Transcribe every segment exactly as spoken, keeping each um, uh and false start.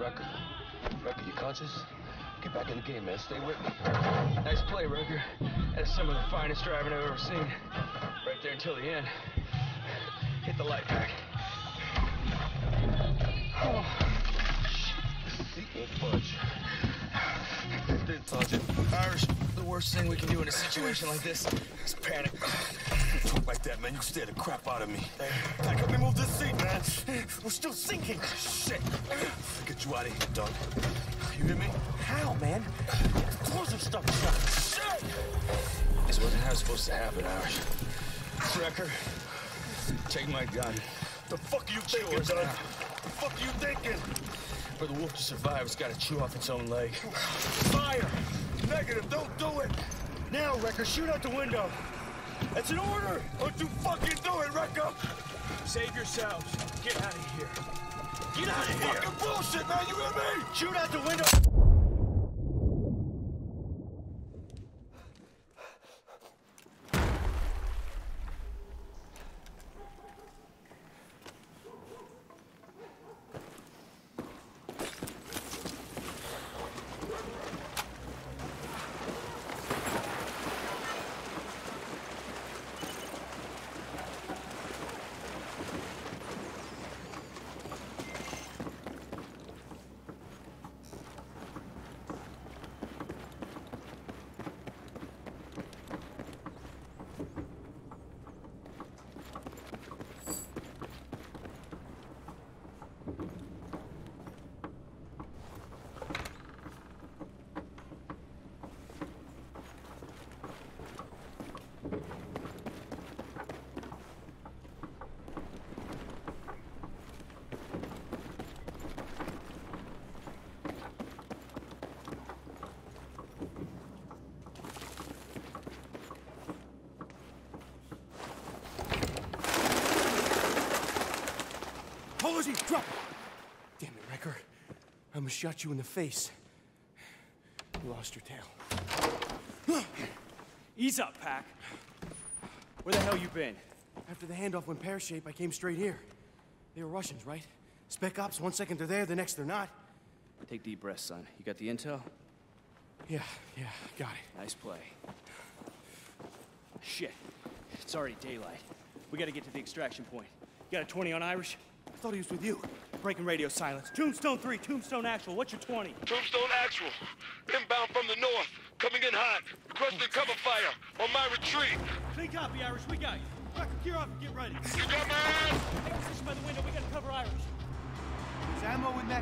Rucker. Rucker, you conscious? Get back in the game, man. Stay with me. Nice play, Rucker. That's some of the finest driving I've ever seen. Right there until the end. Hit the light pack. Oh, shit. Seatbelt fudge. That's it, Sergeant. Irish, the worst thing we can do in a situation like this is panic. You talk like that, man. You scare the crap out of me. Hey, pack up and move this seat, man. We're still sinking. Shit. Get you out of here, Doug. You hear me? How, man? Close and stuff shut. Shit! This wasn't how it was supposed to happen, Irish. Wrecker, take my gun. The fuck are you thinking, Doug? The fuck are you thinking? For the wolf to survive, it's got to chew off its own leg. Fire! Negative, don't do it! Now, Wrecker, shoot out the window. That's an order! Don't you fucking do it, Wrecker! Save yourselves. Get out of here. Get out of here! Fucking bullshit, man, you hear me? Shoot out the window! Apology, drop it! Damn it, Wrecker. I almost shot you in the face. You lost your tail. Ease up, Pack. Where the hell you been? After the handoff went pear-shaped, I came straight here. They were Russians, right? Spec ops, one second they're there, the next they're not. Take deep breaths, son. You got the intel? Yeah, yeah, got it. Nice play. Shit. It's already daylight. We gotta get to the extraction point. You got a twenty on Irish? I thought he was with you. Breaking radio silence. Tombstone three, Tombstone Actual. What's your twenty? Tombstone Actual. Inbound from the north. Coming in hot. Requesting cover fire on my retreat. Clean copy, Irish. We got you. Wrecker, gear up and get ready. You got my ass? Take position by the window. We gotta cover Irish. There's ammo in that...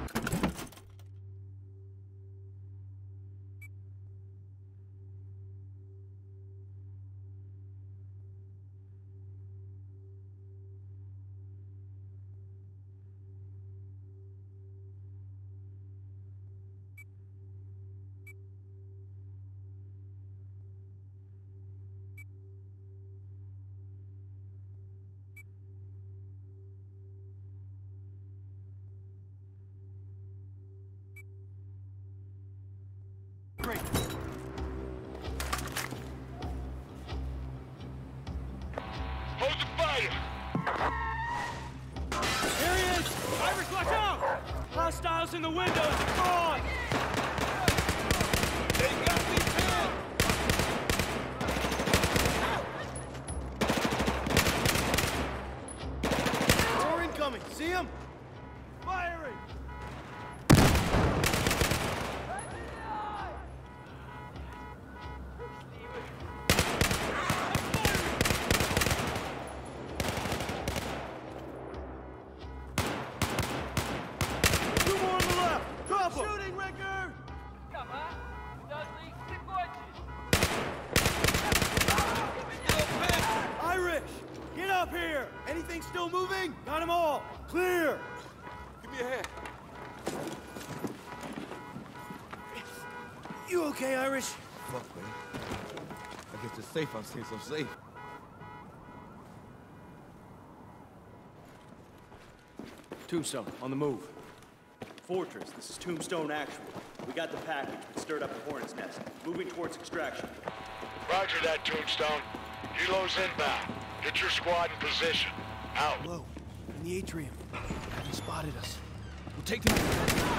Great. Hold the fire. Here he is! Irish, watch out! Hostiles in the windows. Come on! They got me pinned. More incoming. See him? Firing! Two more on the left. Drop him. Shooting, Wrecker! Come on, Dudley, keep watching. Irish! Get up here! Anything still moving? Got them all! Clear! Give me a hand. You okay, Irish? Fuck, man. I guess it's safe. I'm staying so safe. Tombstone, on the move. Fortress, this is Tombstone Actual. We got the package, but stirred up the Hornet's Nest. Moving towards extraction. Roger that, Tombstone. Helo's inbound. Get your squad in position. Out. Low, in the atrium. They spotted us. We'll take them out.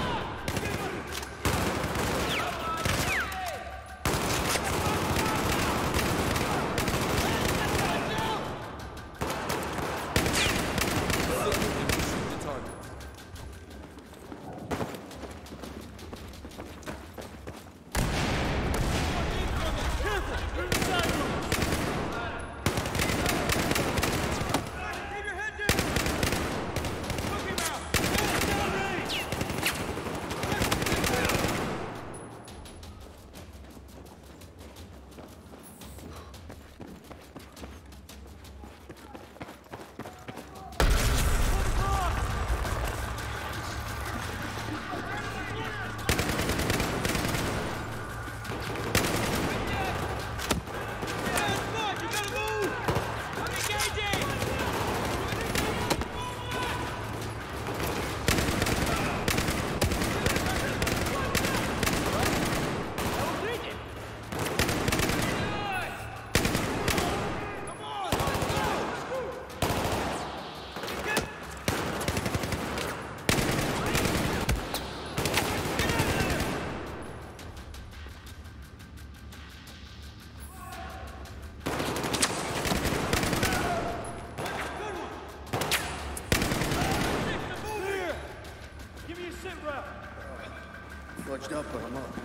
Fudged up, but I'm up.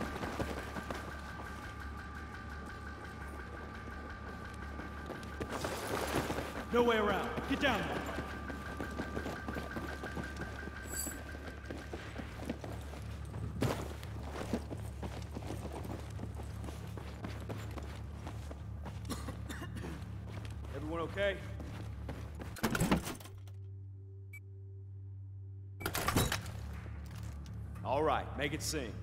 No way around. Get down there. Everyone okay? All right, make it sing.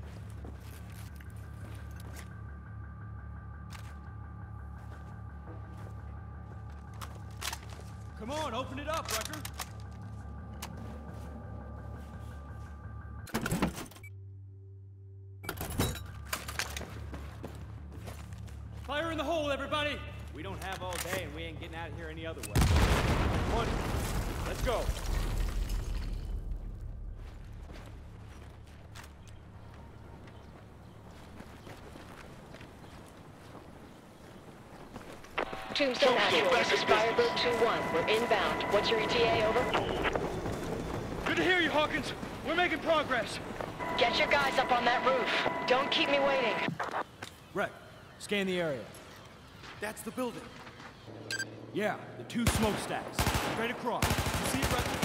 Come on, open it up, Rucker. Fire in the hole, everybody! We don't have all day, and we ain't getting out of here any other way. Come on, let's go. Tombstone Actual, this is Firebird two one. We're inbound. What's your E T A, over? Good to hear you, Hawkins. We're making progress. Get your guys up on that roof. Don't keep me waiting. Right. Scan the area. That's the building. Yeah, the two smokestacks. Straight across. You see it, Rucker?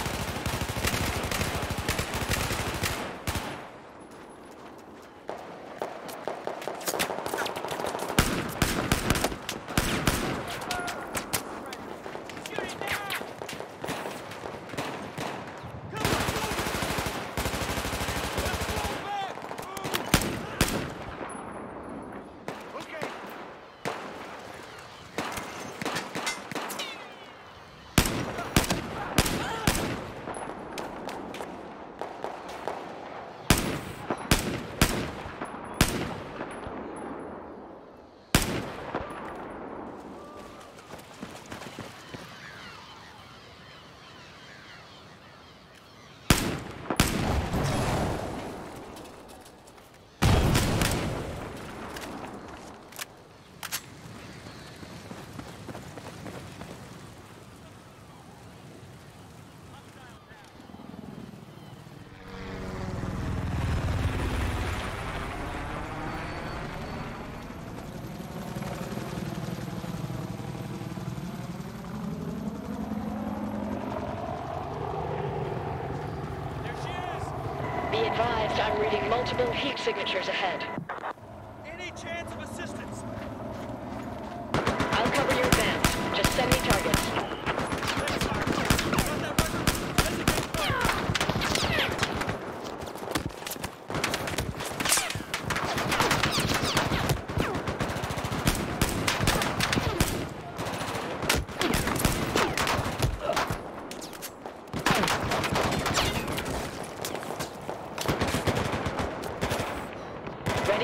Be advised, I'm reading multiple heat signatures ahead. Any chance of assistance? I'll cover your advance. Just send me targets. Ready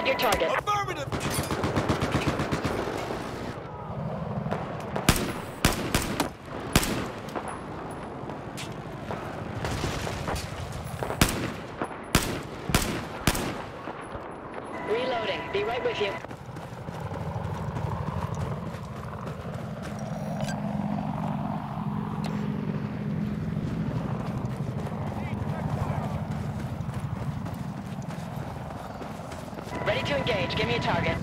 got your target. Affirmative! Reloading. Be right with you. Ready to engage. Give me a target.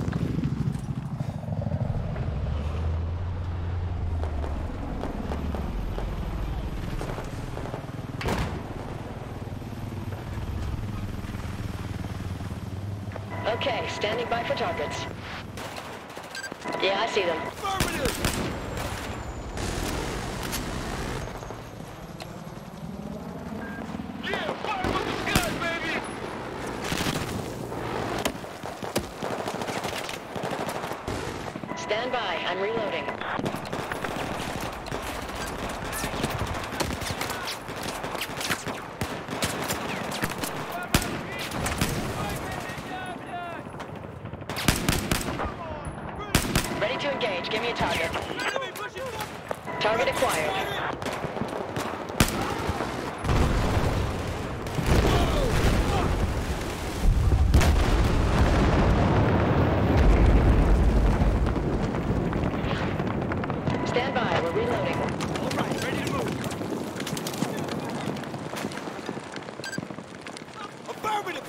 Okay, standing by for targets. Yeah, I see them. Affirmative! Yeah, fire from the sky, baby! Stand by. I'm reloading. Ready to engage. Give me a target. Target acquired. Stand by. We're reloading. All right, ready to move. Affirmative!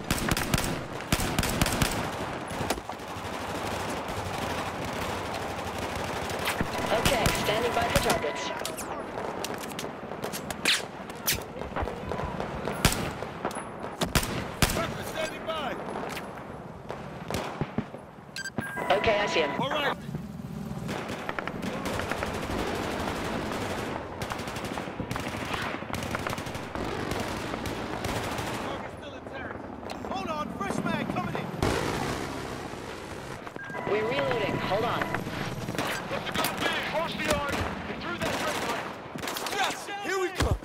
Okay, standing by for targets. Pepper, standing by! Okay, I see him. All right! Target's still intact. Hold on, fresh mag coming in! We're reloading. Hold on. Let's go big, cross the yard, and through that straight line. Yes! Here we come!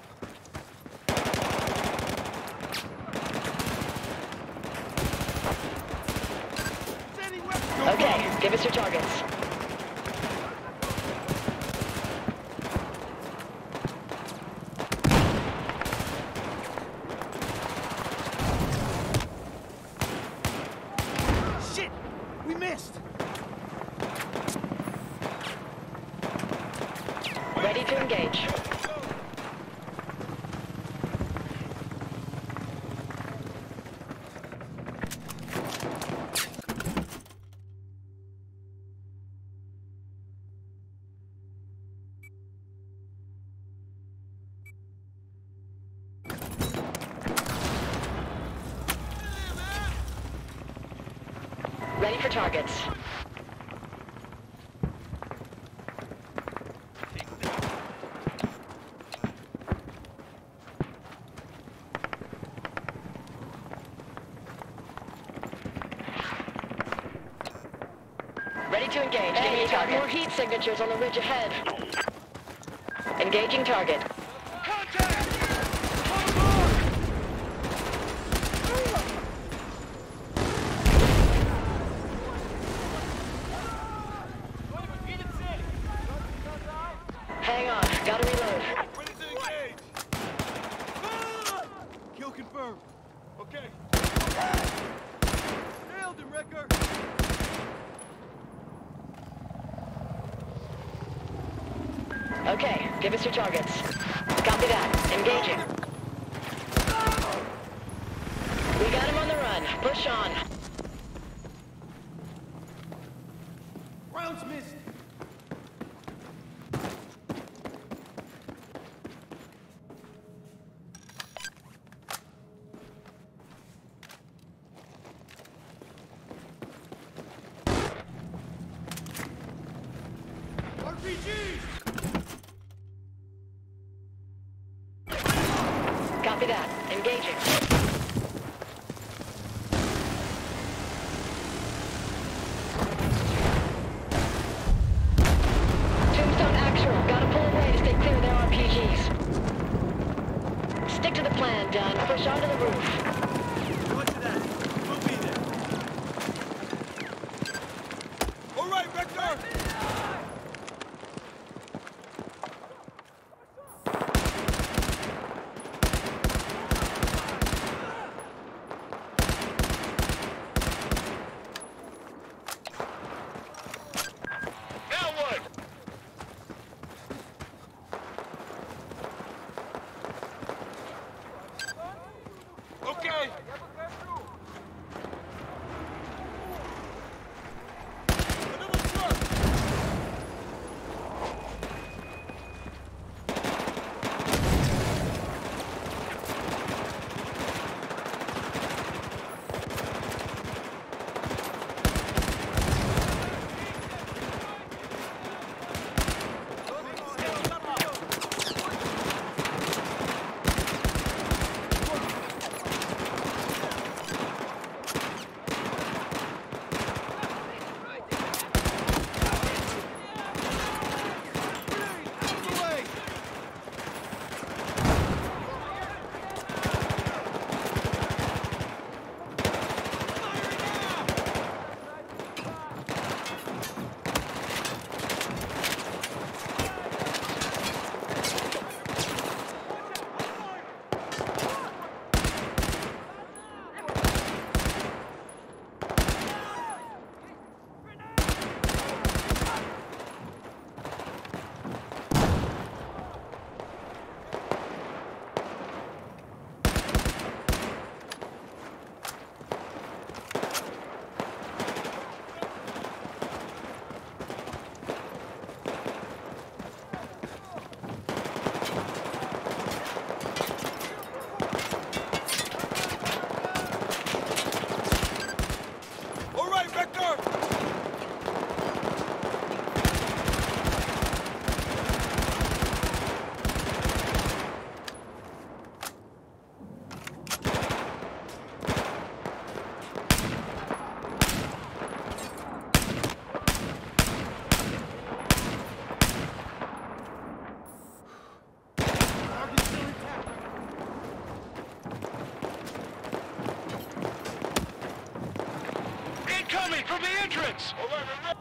Okay, give us your targets. Shit! We missed! Ready to engage. Ready for targets. Ready to engage. Give me a target. More heat signatures on the ridge ahead. Engaging target. Contact! On board! Hang on. Gotta reload. Ready to engage! Kill confirmed. Okay. Nailed him, Wrecker! Okay, give us your targets. Copy that. Engaging. We got him on the run. Push on. Rounds missed! R P Gs! Copy that. Engaging. Tombstone actual. Gotta pull away to stay clear of their R P Gs. Stick to the plan, Dunn. Push onto the roof. Roger that. We'll be there. coming from the entrance! All right,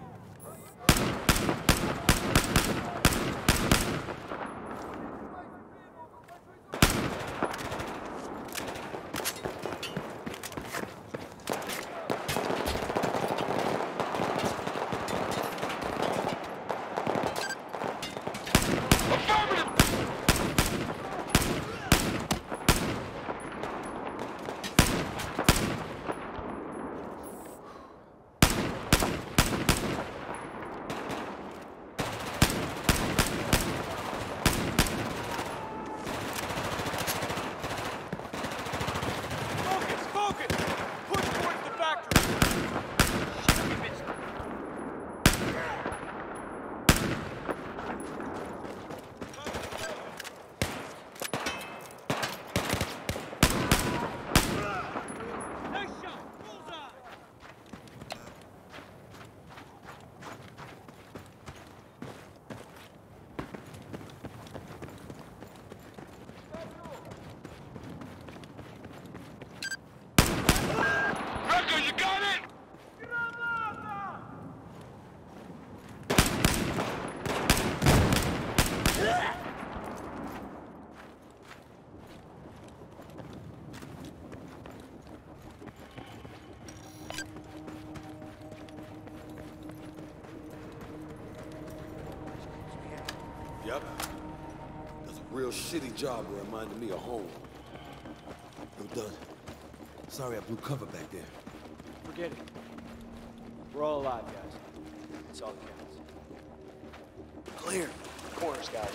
Yep. That's a real shitty job that reminded me of home. I'm done. Sorry I blew cover back there. Forget it. We're all alive, guys. That's all that counts. Clear. Corners, guys.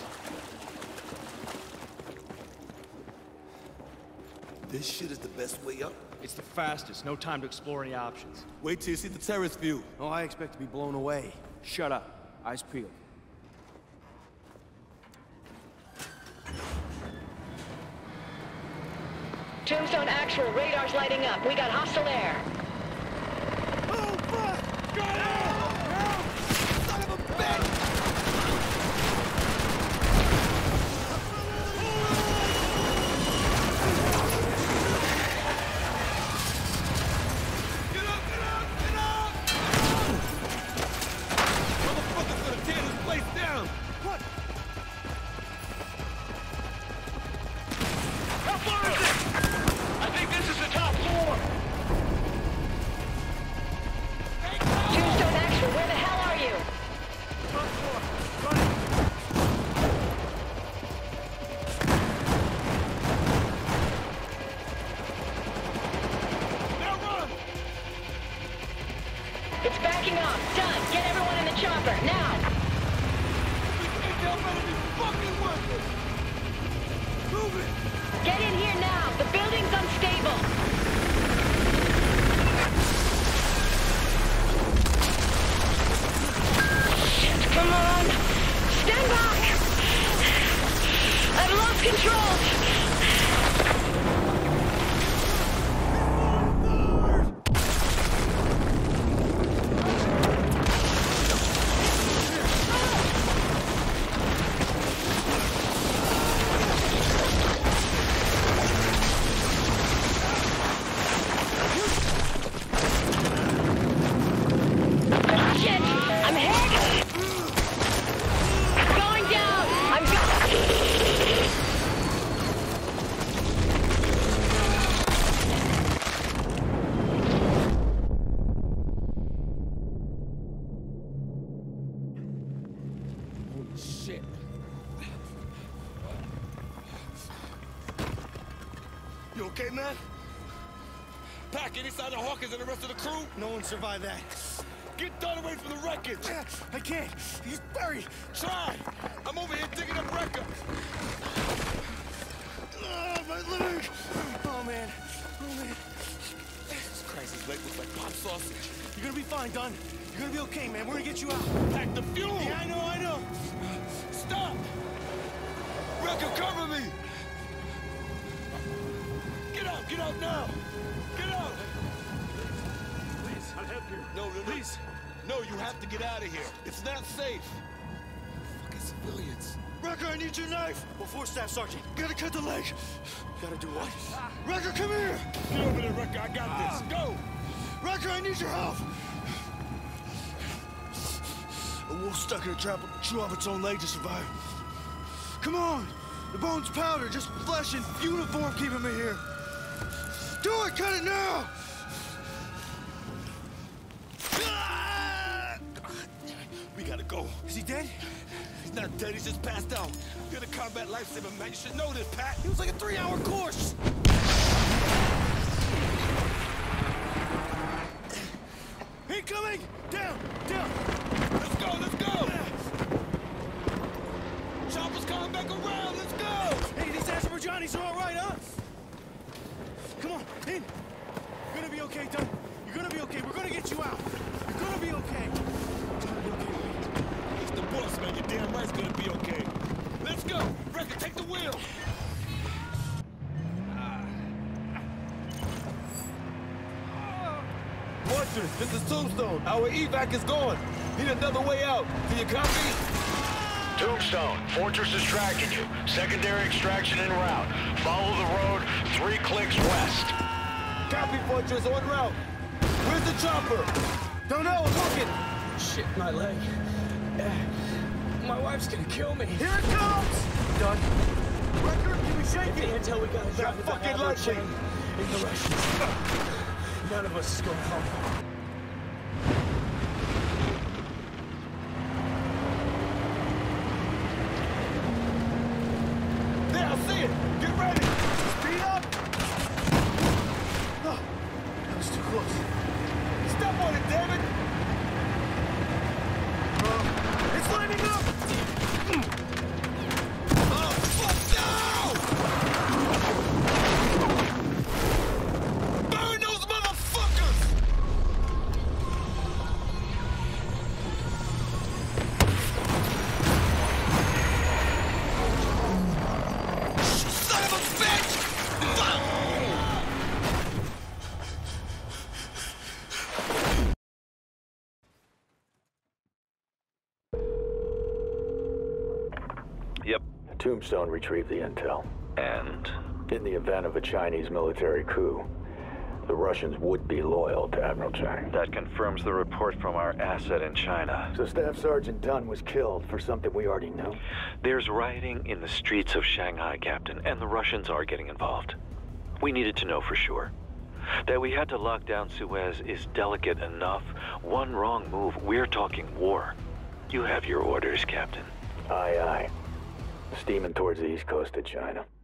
This shit is the best way up? It's the fastest. No time to explore any options. Wait till you see the terrace view. Oh, I expect to be blown away. Shut up. Eyes peeled. Tombstone actual, radar's lighting up. We got hostile air. Oh, fuck! Got out! Help! Son of a bitch! Get up, get up, get up! Motherfucker's gonna tear this place down! What? How far is it? I think this is the top floor! Tombstone actual, where the hell are you? Top floor! Running! Now run! It's backing off. Done. Get everyone in the chopper, now! This ain't gonna be fucking worth it! Move it! Get in here now. The building's unstable. Shit, come on. Stand back. I've lost control. Shit, I'm hit. Going down. I'm go- Holy shit. You okay, man? Pack inside the Hawkins and the rest of the crew? No one survived that. Get done away from the wreckage! I can't. He's buried. Try! I'm over here digging up wreckage! Oh, my leg. Oh, man. Oh, man. Jesus Christ, his leg looks like pop sausage. You're gonna be fine, Dunn. You're gonna be okay, man. We're gonna get you out. Pack the fuel! Yeah, I know, I know. Stop! Wrecker, cover me! Get out, get out now! Get out! Please, I'll help you. No, no, please. No, you have to get out of here. It's not safe. Fucking civilians. Wrecker, I need your knife. Before Staff Sergeant, gotta cut the leg. Gotta do what? Wrecker, come here. Get over there, Wrecker. I got this. Go! Riker, I need your help! A wolf stuck in a trap will chew off its own leg to survive. Come on! The bone's powder, just flesh and uniform keeping me here. Do it! Cut it now! We gotta go. Is he dead? He's not dead, he's just passed out. You're the combat lifesaver, man. You should know this, Pat. It was like a three-hour course. Incoming! Down! Down! Let's go, let's go! Chopper's coming back around, let's go! Hey, these Azerbaijanis are all right, huh? Come on, in! You're gonna be okay, Doug. You're gonna be okay. We're gonna get you out. You're gonna be okay. You're gonna be okay, mate. It's the boss, man. You're damn right it's gonna be okay. Let's go! Wrecker, take the wheel! Fortress, this is Tombstone. Our evac is gone. Need another way out. Do you copy? Tombstone, Fortress is tracking you. Secondary extraction en route. Follow the road three clicks west. Copy, Fortress, en route. Where's the chopper? Don't know, I'm looking. Shit, my leg. Uh, my wife's gonna kill me. Here it comes! Doug, Wrecker, can we shake the it? intel we got is That driving fucking the likely. chain in the Russians. None of us is going home. There, I see it. Get ready. Speed up! Oh, that was too close. Step on it, damn it. Uh, it's lining up! Oh, fuck no! Burn those motherfuckers! Son of a bitch! Fuck! Yep. Tombstone retrieved the intel. And? In the event of a Chinese military coup, the Russians would be loyal to Admiral Chang. That confirms the report from our asset in China. So Staff Sergeant Dunn was killed for something we already knew. There's rioting in the streets of Shanghai, Captain, and the Russians are getting involved. We needed to know for sure. That we had to lock down Suez is delicate enough. One wrong move, we're talking war. You have your orders, Captain. Aye, aye. Steaming towards the east coast of China.